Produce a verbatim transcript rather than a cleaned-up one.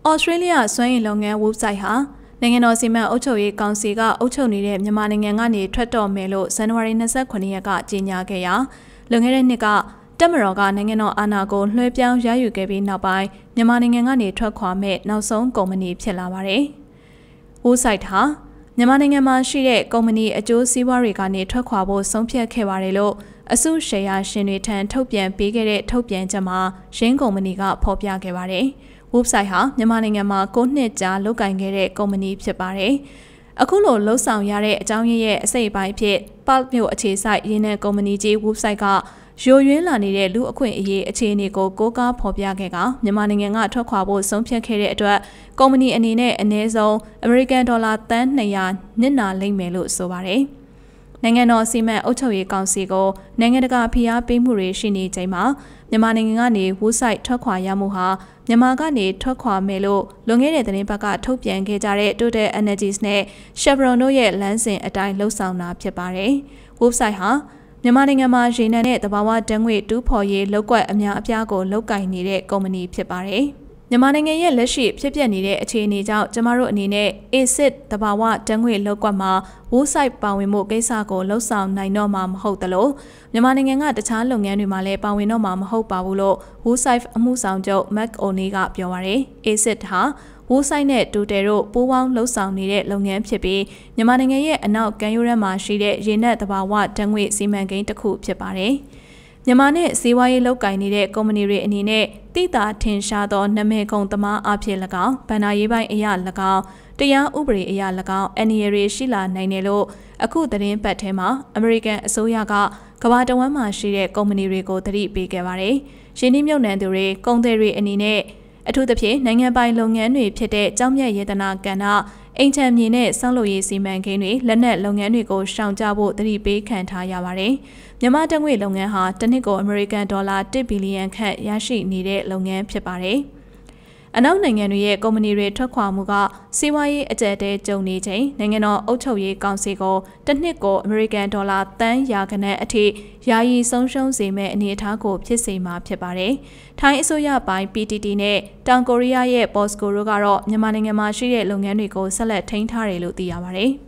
Australia စွမ်းရည်လုပ်ငန်း website ဟာနိုင်ငံတော်စီမံအုပ်ချုပ်ရေးကောင်စီကအုပ်ချုပ်နေတဲ့မြန်မာနိုင်ငံကနေထွက်တော်မယ်လို့ဇန်နဝါရီ၂၉ရက်ကကြေညာခဲ့ရာလွန်ခဲ့တဲ့နှစ်ကတပ်မတော်ကနိုင်ငံတော်အာဏာကိုလွှဲပြောင်းရယူခဲ့ပြီးနောက်ပိုင်းမြန်မာနိုင်ငံကနေထွက်ခွာမဲ့နောက်ဆုံးကုမ္ပဏီဖြစ်လာပါတယ်။ website ဟာမြန်မာနိုင်ငံမှာရှိတဲ့ကုမ္ပဏီအကျိုးစီးပွားတွေကနေထွက်ခွာဖို့ဆုံးဖြတ်ခဲ့ပါတယ်လို့အစုရှယ်ယာရှင်တွေထံထုတ်ပြန်ပေးခဲ့တဲ့ထုတ်ပြန်ချက်မှာရင်းကုမ္ပဏီကဖော်ပြခဲ့ပါတယ်။ website ဟာမြန်မာနိုင်ငံမှာ၉နှစ်ကြာလုပ်ကိုင်ခဲ့တဲ့ကုမ္ပဏီဖြစ်ပါတယ်။အခုလိုလှုပ်ဆောင်ရတဲ့အကြောင်းရင်းရဲ့အစိတ်အပိုင်းအဖြစ်ပတ်မြို့အခြေစိုက်ရင်းနှံကုမ္ပဏီကြီး website ကယိုယွင်းလာနေတဲ့လူအခွင့်အရေးအခြေအနေကိုကိုးကားဖော်ပြခဲ့ကမြန်မာနိုင်ငံကထွက်ခွာဖို့ဆုံးဖြတ်ခဲ့တဲ့အတွက်ကုမ္ပဏီအနေနဲ့အနည်းဆုံးအမေရိကန်ဒေါ်လာသန်း၂၀၀နစ်နာလိမ့်မယ်လို့ဆိုပါတယ်။နိုင်ငံတော်စီမံအုပ်ချုပ်ရေးကောင်စီကိုနိုင်ငံတကာဖိအားပေးမှုတွေရှိနေချိန်မှာမြန်မာနိုင်ငံကနေ website ထွက်ခွာရမှုဟာမြန်မာကနေထွက်ခွာမယ်လို့လွန်ခဲ့တဲ့သတင်းပတ်ကထုတ်ပြန်ခဲ့ကြတဲ့ Total Energies နဲ့ Chevron တို့ရဲ့လမ်းစဉ်အတိုင်းလှုပ်ဆောင်တာဖြစ်ပါတယ်။ website ဟာမြန်မာနိုင်ငံမှာရေနံနဲ့သဘာဝဓာတ်ငွေ့တူးဖော်ရေးလုပ်ကွက်အများအပြားကိုလုပ်ကိုင်နေတဲ့ကုမ္ပဏီဖြစ်ပါတယ်။မြန်မာနိုင်ငံရဲ့လက်ရှိဖြစ်ပျက်နေတဲ့အခြေအနေကြောင့်ကျမတို့အနေနဲ့ acid သဘာဝဓာတ်ငွေ့လုပ်ကွက်မှာ website ပါဝင်မှုကိစ္စကိုလှုပ်ဆောင်နိုင်တော့မှာမဟုတ်သလိုမြန်မာနိုင်ငံကတခြားလုပ်ငန်းတွေမှာလည်းပါဝင်တော့မှာမဟုတ်ပါဘူးလို့ website အမှုဆောင်ချုပ် Mac O'Neill ကပြောပါတယ်။ acid ဟာwebsite နဲ့ Total တို့ပူးပေါင်းလှုပ်ဆောင်နေတဲ့လုပ်ငန်းဖြစ်ပြီးမြန်မာနိုင်ငံရဲ့အနောက်ကမ်းရိုးတန်းမှာရှိတဲ့ရေနက်သဘာဝဓာတ်ငွေ့စီမံကိန်းတစ်ခုဖြစ်ပါတယ်။မြန်မာနဲ့စီးပွားရေးလုပ်ကိုင်နေတဲ့ကုမ္ပဏီတွေအနေနဲ့တိတာထင်ရှားသောနာမည်ကုန်သမားအဖြစ်၎င်းဗဏ္ဍာရေးပိုင်းအရာ၎င်းတရားဥပဒေအရာ၎င်းအန်ရီရီရှိလာနိုင်တယ်လို့အခုသတင်းပတ်ထဲမှာအမေရိကန်အစိုးရကကမ္ဘာတဝန်းမှာရှိတဲ့ကုမ္ပဏီတွေကိုသတိပေးခဲ့ပါတယ်။ရင်းနှီးမြှုပ်နှံသူတွေကုန်သည်တွေအနေနဲ့အထူးသဖြင့်နိုင်ငံပိုင်လုပ်ငန်းတွေဖြစ်တဲ့ကျောက်မျက်ရတနာကဏ္ဍအိမ်ခြံမြေနဲ့ဆောက်လုပ်ရေးစီမံကိန်းတွေလက်နက်လုပ်ငန်းတွေကိုရှောင်ကြဖို့သတိပေးခံထားရပါတယ်။မြန်မာတငွေလုပ်ငန်းဟာတစ်နှစ်ကိုအမေရိကန်ဒေါ်လာတစ်ဘီလီယံခန့်ရရှိနေတဲ့လုပ်ငန်းဖြစ်ပါတယ်။အနောက်နိုင်ငံတွေရဲ့ကုမ္ပဏီတွေထွက်ခွာမှုကစီးပွားရေးအကျပ်အတည်းကြုံနေချိန်နိုင်ငံတော်အုပ်ချုပ်ရေးကောင်စီကိုတစ်နှစ်ကိုအမေရိကန်ဒေါ်လာသန်းရာခန့်အထိယာယီဆုံးရှုံးစေမဲ့အနေအထားကိုဖြစ်စေမှာဖြစ်ပါတယ်။ထိုင်းအစိုးရပိုင်း ပီ တီ တီ နဲ့တောင်ကိုရီးယားရဲ့ POSCO တို့ကတော့မြန်မာနိုင်ငံမှာရှိတဲ့လုပ်ငန်းတွေကိုဆက်လက်ထိန်းထားတယ်လို့သိရပါတယ်။